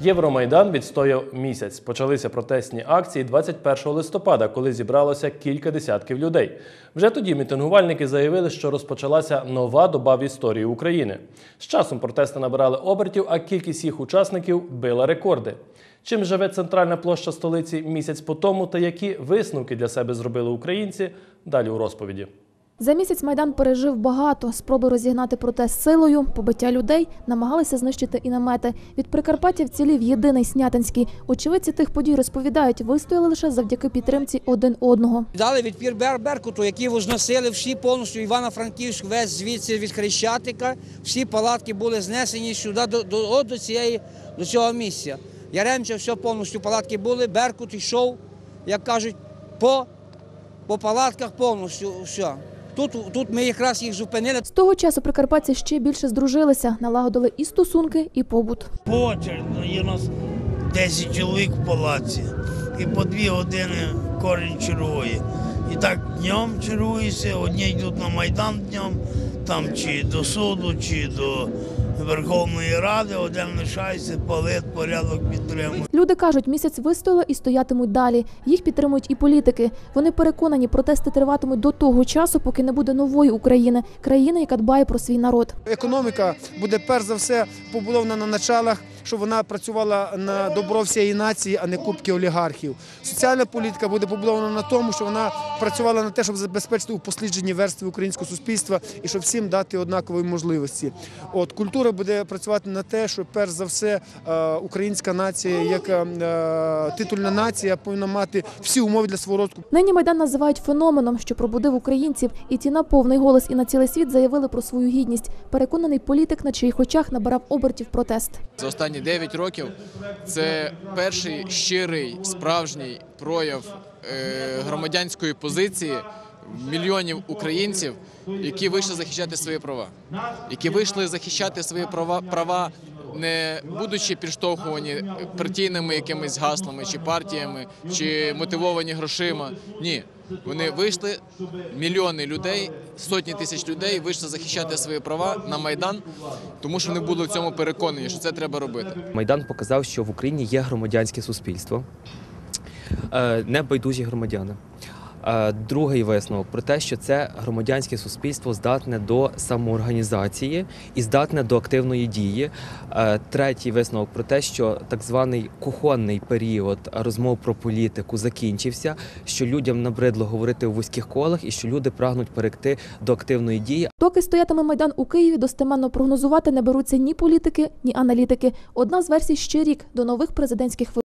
Євромайдан відстояв місяць. Почалися протестні акції 21 листопада, коли зібралося кілька десятків людей. Вже тоді мітингувальники заявили, що розпочалася нова доба в історії України. З часом протести набирали обертів, а кількість їх учасників била рекорди. Чим живе центральна площа столиці місяць по тому та які висновки для себе зробили українці – далі у розповіді. За місяць Майдан пережив багато. Спроби розігнати протест силою, побиття людей, намагалися знищити і намети. Від Прикарпаття вцілів єдиний Снятинський. Очевидці тих подій розповідають, вистояли лише завдяки підтримці один одного. Дали відпір Беркуту, які возносили всі повністю Івано-Франківськ, весь звідси від Хрещатика. Всі палатки були знесені сюди, до цього місця. Яремча, все повністю палатки були, Беркут йшов, як кажуть, по палатках повністю все. Тут ми якраз їх зупинили. З того часу прикарпатці ще більше здружилися, налагодили і стосунки, і побут. По очереді є у нас 10 чоловік в палаці і по 2 години кожен чергує. І так днем чергується, одні йдуть на Майдан днем, там чи до суду, чи до Верховної Ради, один лишається, палить, порядок підтримує. Люди кажуть, місяць вистояли і стоятимуть далі. Їх підтримують і політики. Вони переконані, протести триватимуть до того часу, поки не буде нової України. Країни, яка дбає про свій народ. Економіка буде перш за все побудована на началах, щоб вона працювала на добро всієї нації, а не купки олігархів. Соціальна політика буде побудована на тому, що вона працювала на те, щоб забезпечити упосліджені верстви українського суспільства і щоб всім дати однакові можливості. Культура буде працювати на те, що перш за все українська нація, як титульна нація, повинна мати всі умови для свого розвитку. Нині Майдан називають феноменом, що пробудив українців. І ті на повний голос і на цілий світ заявили про свою гідність. Переконаний політик, на чиїх очах набирав обертів протест. За останні 9 років це перший щирий, справжній прояв громадянської позиції мільйонів українців, які вийшли захищати свої права. Які вийшли захищати свої права, не будучи підштовхувані партійними якимись гаслами, чи партіями, чи мотивовані грошима. Ні. Вони вийшли, мільйони людей, сотні тисяч людей вийшли захищати свої права на Майдан, тому що вони були в цьому переконані, що це треба робити. Майдан показав, що в Україні є громадянське суспільство, небайдужі громадяни. Другий висновок про те, що це громадянське суспільство здатне до самоорганізації і здатне до активної дії. Третій висновок про те, що так званий кухонний період розмов про політику закінчився, що людям набридло говорити у вузьких колах і що люди прагнуть перейти до активної дії. Доки стоятиме Майдан у Києві, достеменно прогнозувати не беруться ні політики, ні аналітики. Одна з версій – ще рік до нових президентських виборів.